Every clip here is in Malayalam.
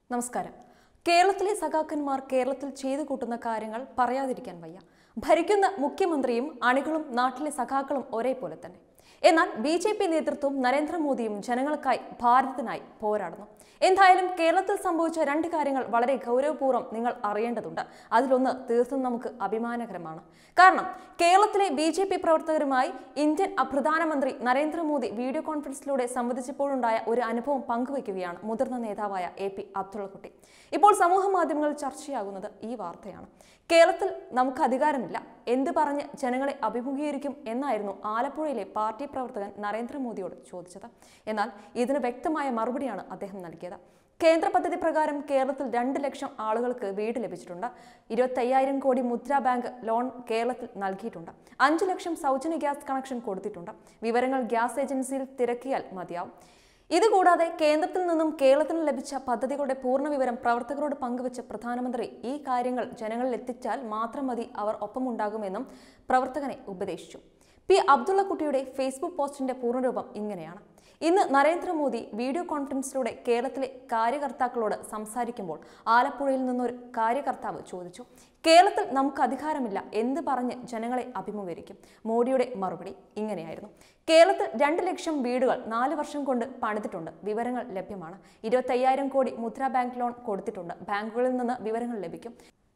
നമസ്കാരം. കേരളത്തിലെ സഖാക്കന്മാർ കേരളത്തിൽ ചെയ്തു കൂട്ടുന്ന കാര്യങ്ങൾ പറയാതിരിക്കാൻ വയ്യ. ഭരിക്കുന്ന മുഖ്യമന്ത്രിയും അണികളും നാട്ടിലെ സഖാക്കളും ഒരേപോലെ തന്നെ. എന്നാൽ ബിജെപി നേതൃത്വവും നരേന്ദ്രമോദിയും ജനങ്ങൾക്കായി ഭാരതത്തിനായി പോരാടുന്നു. എന്തായാലും കേരളത്തിൽ സംഭവിച്ച രണ്ട് കാര്യങ്ങൾ വളരെ ഗൗരവപൂർവ്വം നിങ്ങൾ അറിയേണ്ടതുണ്ട്. അതിലൊന്ന് തീർത്തും നമുക്ക് അഭിമാനകരമാണ്. കാരണം കേരളത്തിലെ ബിജെപി പ്രവർത്തകരുമായി ഇന്ത്യൻ പ്രധാനമന്ത്രി നരേന്ദ്രമോദി വീഡിയോ കോൺഫറൻസിലൂടെ സംവദിച്ചപ്പോഴുണ്ടായ ഒരു അനുഭവം പങ്കുവയ്ക്കുകയാണ് മുതിർന്ന നേതാവായ എ.പി. അബ്ദുള്ളക്കുട്ടി. ഇപ്പോൾ സമൂഹ മാധ്യമങ്ങളിൽ ചർച്ചയാകുന്നത് ഈ വാർത്തയാണ്. കേരളത്തിൽ നമുക്ക് അധികാരമില്ല, എന്ത് പറഞ്ഞ് ജനങ്ങളെ അഭിമുഖീകരിക്കും എന്നായിരുന്നു ആലപ്പുഴയിലെ പാർട്ടി പ്രവർത്തകൻ നരേന്ദ്രമോദിയോട് ചോദിച്ചത്. എന്നാൽ ഇതിന് വ്യക്തമായ മറുപടിയാണ് അദ്ദേഹം നൽകിയത്. കേന്ദ്ര പദ്ധതി പ്രകാരം കേരളത്തിൽ 2 ലക്ഷം ആളുകൾക്ക് വീട് ലഭിച്ചിട്ടുണ്ട്. 25,000 കോടി മുദ്രാ ബാങ്ക് ലോൺ കേരളത്തിൽ നൽകിയിട്ടുണ്ട്. 5 ലക്ഷം സൗജന്യ ഗ്യാസ് കണക്ഷൻ കൊടുത്തിട്ടുണ്ട്. വിവരങ്ങൾ ഗ്യാസ് ഏജൻസിയിൽ തിരക്കിയാൽ മതിയാവും. ഇതുകൂടാതെ കേന്ദ്രത്തിൽ നിന്നും കേരളത്തിന് ലഭിച്ച പദ്ധതികളുടെ പൂർണ്ണ വിവരം പ്രവർത്തകരോട് പങ്കുവച്ച പ്രധാനമന്ത്രി ഈ കാര്യങ്ങൾ ജനങ്ങളിൽ എത്തിച്ചാൽ മാത്രം മതി, അവർ ഒപ്പമുണ്ടാകുമെന്നും പ്രവർത്തകനെ ഉപദേശിച്ചു. പി. അബ്ദുള്ളക്കുട്ടിയുടെ ഫേസ്ബുക്ക് പോസ്റ്റിന്റെ പൂർണ്ണരൂപം ഇങ്ങനെയാണ്. ഇന്ന് നരേന്ദ്രമോദി വീഡിയോ കോൺഫറൻസിലൂടെ കേരളത്തിലെ കാര്യകർത്താക്കളോട് സംസാരിക്കുമ്പോൾ ആലപ്പുഴയിൽ നിന്നൊരു കാര്യകർത്താവ് ചോദിച്ചു, കേരളത്തിൽ നമുക്ക് അധികാരമില്ല, എന്ത് പറഞ്ഞ് ജനങ്ങളെ അഭിമുഖീകരിക്കും? മോഡിയുടെ മറുപടി ഇങ്ങനെയായിരുന്നു. കേരളത്തിൽ 2 ലക്ഷം വീടുകൾ 4 വർഷം കൊണ്ട് പണിതിട്ടുണ്ട്. വിവരങ്ങൾ ലഭ്യമാണ്. 25,000 കോടി മുദ്രാ ബാങ്ക് ലോൺ കൊടുത്തിട്ടുണ്ട്. ബാങ്കുകളിൽ നിന്ന് വിവരങ്ങൾ ലഭിക്കും.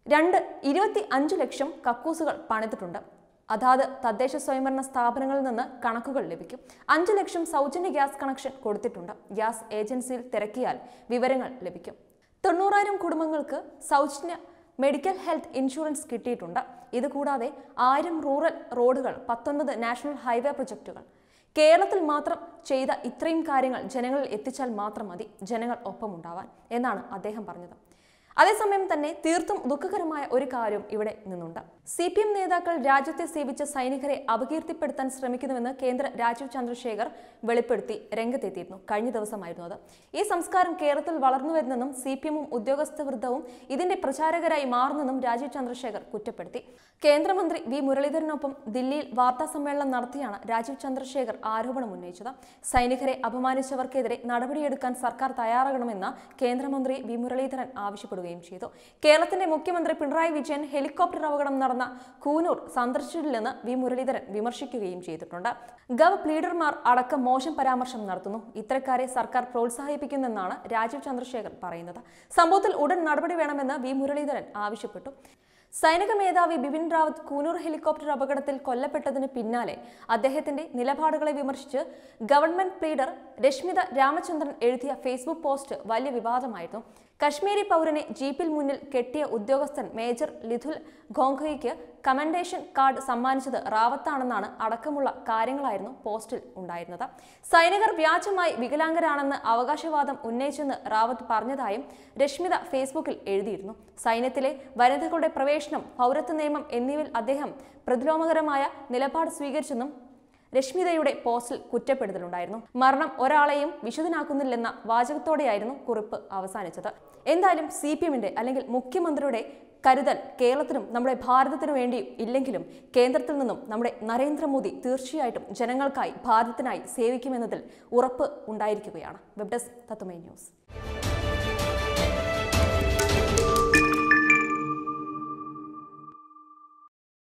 25 ലക്ഷം കക്കൂസുകൾ പണിതിട്ടുണ്ട്. അതാത് തദ്ദേശ സ്വയംഭരണ സ്ഥാപനങ്ങളിൽ നിന്ന് കണക്കുകൾ ലഭിക്കും. 5 ലക്ഷം സൗജന്യ ഗ്യാസ് കണക്ഷൻ കൊടുത്തിട്ടുണ്ട്. ഗ്യാസ് ഏജൻസിയിൽ തിരക്കിയാൽ വിവരങ്ങൾ ലഭിക്കും. 90,000 കുടുംബങ്ങൾക്ക് സൗജന്യ മെഡിക്കൽ ഹെൽത്ത് ഇൻഷുറൻസ് കിട്ടിയിട്ടുണ്ട്. ഇതുകൂടാതെ 1000 റൂറൽ റോഡുകൾ, 19 നാഷണൽ ഹൈവേ പ്രൊജക്ടുകൾ. കേരളത്തിൽ മാത്രം ചെയ്ത ഇത്രയും കാര്യങ്ങൾ ജനങ്ങളിൽ എത്തിച്ചാൽ മാത്രം മതി ജനങ്ങൾ ഒപ്പമുണ്ടാവാൻ എന്നാണ് അദ്ദേഹം പറഞ്ഞത്. അതേസമയം തന്നെ തീർത്തും ദുഃഖകരമായ ഒരു കാര്യം ഇവിടെ നിന്നുണ്ട്. CPM നേതാക്കൾ രാജ്യത്തെ സേവിച്ച സൈനികരെ അപകീർത്തിപ്പെടുത്താൻ ശ്രമിക്കുന്നുവെന്ന് കേന്ദ്ര രാജീവ് ചന്ദ്രശേഖർ വെളിപ്പെടുത്തി രംഗത്തെത്തിയിരുന്നു. കഴിഞ്ഞ ദിവസമായിരുന്നു അത്. ഈ സംസ്കാരം കേരളത്തിൽ വളർന്നു വരുന്നെന്നും CPM-ഉം ഉദ്യോഗസ്ഥ വൃന്ദവും ഇതിന്റെ പ്രചാരകരായി മാറുന്നെന്നും രാജീവ് ചന്ദ്രശേഖർ കുറ്റപ്പെടുത്തി. കേന്ദ്രമന്ത്രി വി. മുരളീധരനൊപ്പം ദില്ലിയിൽ വാർത്താ സമ്മേളനം നടത്തിയാണ് രാജീവ് ചന്ദ്രശേഖർ ആരോപണം ഉന്നയിച്ചത്. സൈനികരെ അപമാനിച്ചവർക്കെതിരെ നടപടിയെടുക്കാൻ സർക്കാർ തയ്യാറാകണമെന്ന് കേന്ദ്രമന്ത്രി വി. മുരളീധരൻ ആവശ്യപ്പെടുകയും ചെയ്തു. കേരളത്തിന്റെ മുഖ്യമന്ത്രി പിണറായി വിജയൻ ഹെലികോപ്റ്റർ അപകടം നടന്ന കൂനൂർ സന്ദർശിച്ചില്ലെന്ന് വി. മുരളീധരൻ വിമർശിക്കുകയും ചെയ്തിട്ടുണ്ട്. ഗവ് ലീഡർമാർ അടക്കം മോശം പരാമർശം നടത്തുന്നു. ഇത്തരക്കാരെ സർക്കാർ പ്രോത്സാഹിപ്പിക്കുന്നെന്നാണ് രാജീവ് ചന്ദ്രശേഖർ പറയുന്നത്. സംഭവത്തിൽ ഉടൻ നടപടി വേണമെന്ന് വി. മുരളീധരൻ ആവശ്യപ്പെട്ടു. സൈനിക മേധാവി ബിപിൻ റാവത്ത് കൂനൂർ ഹെലികോപ്റ്റർ അപകടത്തിൽ കൊല്ലപ്പെട്ടതിന് പിന്നാലെ അദ്ദേഹത്തിന്റെ നിലപാടുകളെ വിമർശിച്ച് ഗവൺമെന്റ് പ്ലീഡർ രശ്മിത രാമചന്ദ്രൻ എഴുതിയ ഫേസ്ബുക്ക് പോസ്റ്റ് വലിയ വിവാദമായിരുന്നു. കശ്മീരി പൗരനെ ജീപ്പിൽ മുന്നിൽ കെട്ടിയ ഉദ്യോഗസ്ഥൻ മേജർ ലിഥുൽ ഖോങ്കയ്ക്ക് കമൻഡേഷൻ കാർഡ് സമ്മാനിച്ചത് റാവത്താണെന്നാണ് അടക്കമുള്ള കാര്യങ്ങളായിരുന്നു പോസ്റ്റിൽ ഉണ്ടായിരുന്നത്. സൈനികർ വ്യാജമായി വികലാംഗരാണെന്ന് അവകാശവാദം ഉന്നയിച്ചെന്ന് റാവത്ത് പറഞ്ഞതായും രശ്മിത ഫേസ്ബുക്കിൽ എഴുതിയിരുന്നു. സൈന്യത്തിലെ വനിതകളുടെ പ്രവേശനം, പൗരത്വ നിയമം എന്നിവയിൽ അദ്ദേഹം പ്രതിലോമകരമായ നിലപാട് സ്വീകരിച്ചെന്നും രശ്മിതയുടെ പോസ്റ്റിൽ കുറ്റപ്പെടുത്തലുണ്ടായിരുന്നു. മരണം ഒരാളെയും വിശുദ്ധനാക്കുന്നില്ലെന്ന വാചകത്തോടെയായിരുന്നു കുറിപ്പ് അവസാനിച്ചത്. എന്തായാലും CPM-ന്റെ അല്ലെങ്കിൽ മുഖ്യമന്ത്രിയുടെ കരുതൽ കേരളത്തിനും നമ്മുടെ ഭാരതത്തിനു വേണ്ടിയും ഇല്ലെങ്കിലും കേന്ദ്രത്തിൽ നിന്നും നമ്മുടെ നരേന്ദ്രമോദി തീർച്ചയായിട്ടും ജനങ്ങൾക്കായി ഭാരതത്തിനായി സേവിക്കുമെന്നതിൽ ഉറപ്പ് ഉണ്ടായിരിക്കുകയാണ്. Web desk Tatwamayi news.